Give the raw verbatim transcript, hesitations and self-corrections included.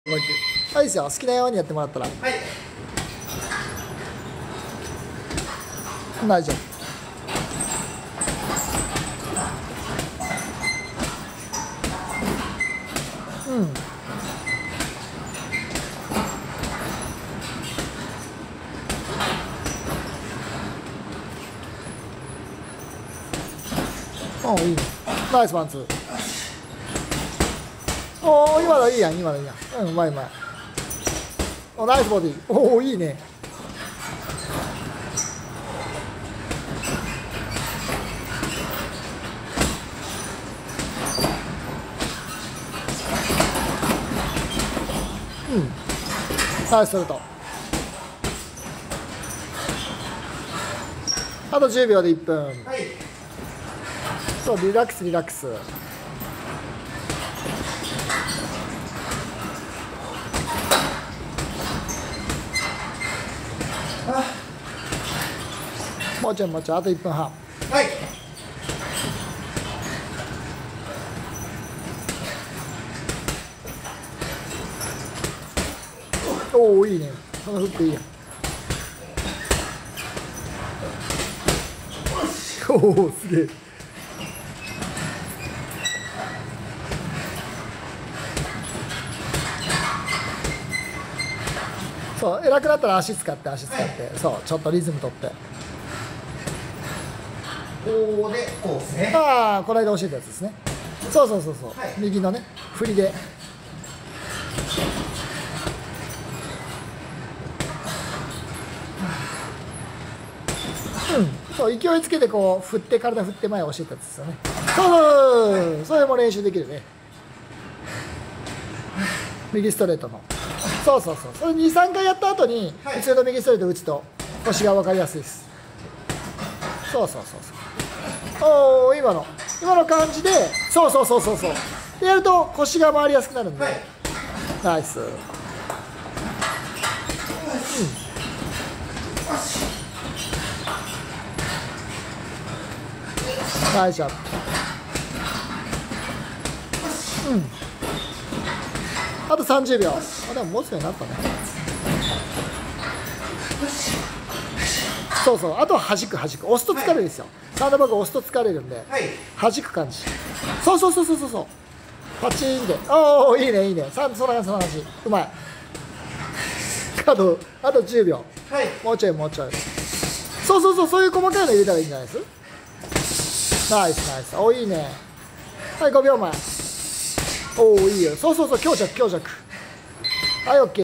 はいですよ、好きなようにやってもらったら。はい。大丈夫。うん。おお、いいね。ナイスワンツー。おお、今のいいやん、今のいいやん。うん、うまいうまい。お、ナイスボディ。おお、いいね。うん。ナイスストレート。あとじゅうびょうでいっぷん。はい。そう、リラックスリラックス。もうちょいもうちょい、あといっぷんはん。はい。おお、いいね。そのフックいいやん。おお、すげえ。そう、偉くなったら足使って足使って、はい、そうちょっとリズム取って。 こうでこうですね。 ああ、この間教えたやつですね。そうそうそうそう、はい、右のね振りで。うん、そう勢いつけてこう振って体振って前教えたやつですよね。そうそう、はい、それも練習できるね。右ストレートの。そうそうそう、それにさんかいやった後に普通の右ストレート打つと腰が分かりやすいです。そうそうそうそう。おお、今の今の感じで、そうそうそうそうそうでやると腰が回りやすくなるんで、はい、ナイス。うん、ナイスショット。うん、あとさんじゅうびょう。あ、でも持つようになったね。そうそう、あとは弾く弾く、押すと疲れるんですよ。サンドバッグ押すと疲れるんで、はい、弾く感じ。そうそうそうそうそうそう、パチンで。おお、いいねいいね。さそんな感じそんな感じ。うまい。あとあとじゅうびょう、はい、もうちょいもうちょい。そうそうそう、そういう細かいの入れたらいいんじゃないです。ナイスナイス。お、いいね。はい、ごびょうまえ。おお、いいよ。そうそうそう、強弱強弱。はい、オッケー。